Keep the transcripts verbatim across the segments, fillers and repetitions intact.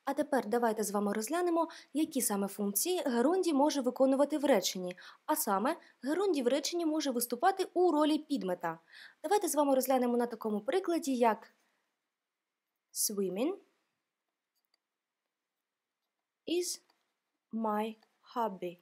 А тепер давайте з вами розглянемо, які саме функції герундій може виконувати в реченні. А саме, герундій в реченні може виступати у ролі підмета. Давайте з вами розглянемо на такому прикладі, як swimming is my hobby.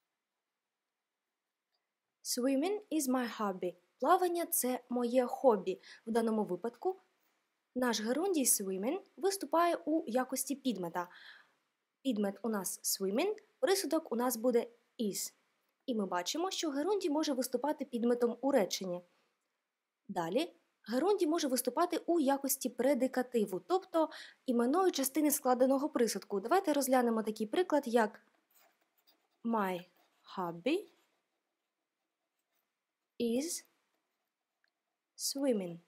Swimming is my hobby. Плавання – це моє хобі. В даному випадку наш герундій swimming виступає у якості підмета. Підмет у нас swimming, присудок у нас буде is. І ми бачимо, що герундій може виступати підметом у реченні. Далі, герундій може виступати у якості предикативу, тобто іменною частини складеного присудку. Давайте розглянемо такий приклад, як my hobby is swimming.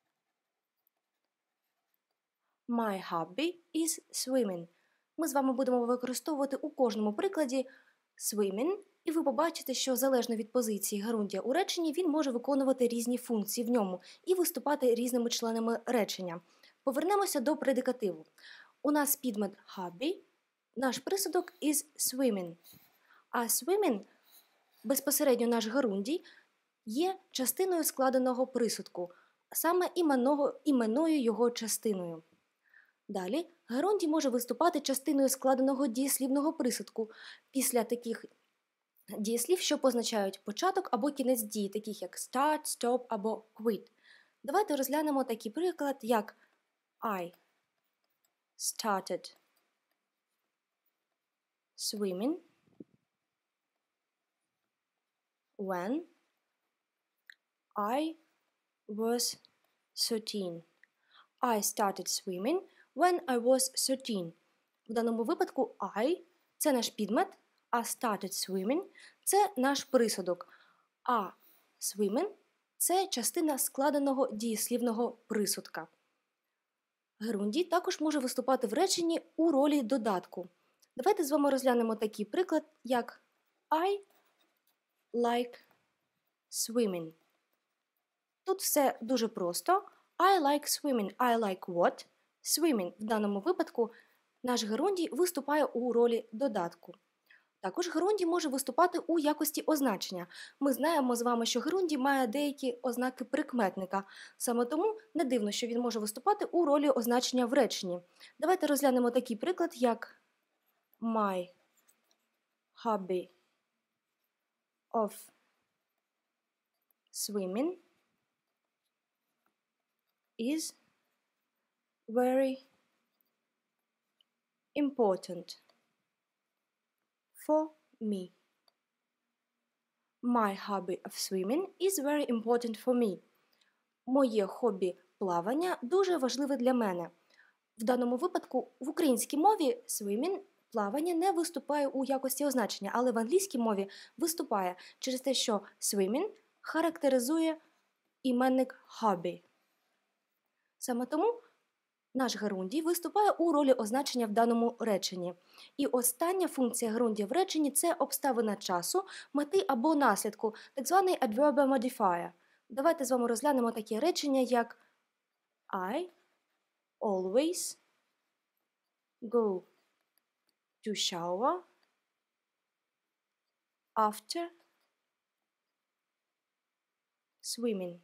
My hobby is swimming. Ми з вами будемо використовувати у кожному прикладі swimming, і ви побачите, що залежно від позиції герундія у реченні, він може виконувати різні функції в ньому і виступати різними членами речення. Повернемося до предикативу. У нас підмет hobby, наш присудок is swimming. А swimming, безпосередньо наш герундій, є частиною складеного присудку, саме іменного, іменною його частиною. Далі, герундій може виступати частиною складеного дієслівного присудку після таких дієслів, що позначають початок або кінець дії, таких як start, stop або quit. Давайте розглянемо такий приклад, як I started swimming when I was thirteen. I started swimming when I was thirteen. В даному випадку I – це наш підмет, а started swimming – це наш присудок. А swimming – це частина складеного дієслівного присудка. Герундій також може виступати в реченні у ролі додатку. Давайте з вами розглянемо такий приклад, як I like swimming. Тут все дуже просто. I like swimming. I like what? Swimming. В даному випадку наш герундій виступає у ролі додатку. Також герундій може виступати у якості означення. Ми знаємо з вами, що герундій має деякі ознаки прикметника. Саме тому не дивно, що він може виступати у ролі означення в реченні. Давайте розглянемо такий приклад, як my hobby of swimming is very important for me. My hobby of swimming is very important for me. Моє хобі плавання дуже важливе для мене. В даному випадку в українській мові swimming, плавання, не виступає у якості означення, але в англійській мові виступає через те, що swimming характеризує іменник hobby. Саме тому наш герундій виступає у ролі означення в даному реченні. І остання функція герундія в реченні – це обставина часу, мети або наслідку, так званий adverbial modifier. Давайте з вами розглянемо таке речення, як I always go to shower after swimming.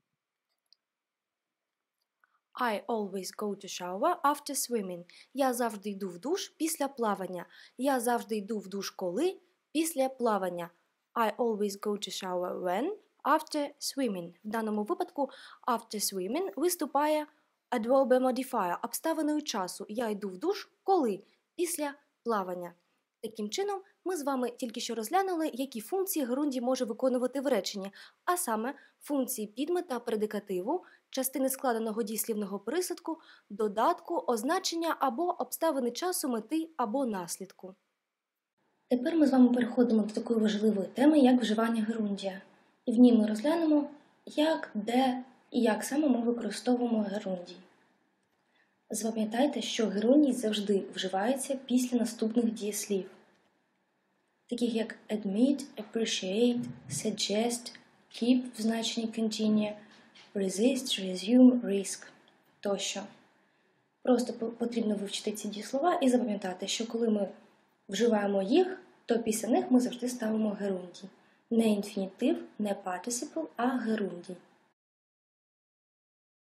I always go to shower after swimming. Я завжди йду в душ після плавання. Я завжди йду в душ коли? Після плавання. I always go to shower when? After swimming. В даному випадку after swimming виступає adverbial modifier, обставиною часу. Я йду в душ коли? Після плавання. Таким чином, ми з вами тільки що розглянули, які функції герундій може виконувати в реченні, а саме функції підмета, предикативу, частини складеного дієслівного присудку, додатку, означення або обставини часу, мети або наслідку. Тепер ми з вами переходимо до такої важливої теми, як вживання герундія. І в ній ми розглянемо, як, де і як саме ми використовуємо герундій. Запам'ятайте, що герундій завжди вживається після наступних дієслів, таких як admit, appreciate, suggest, keep в значенні continue, resist, resume, risk тощо. Просто потрібно вивчити ці дієслова і запам'ятати, що коли ми вживаємо їх, то після них ми завжди ставимо герундій. Не інфінітив, не партисипл, а герундій.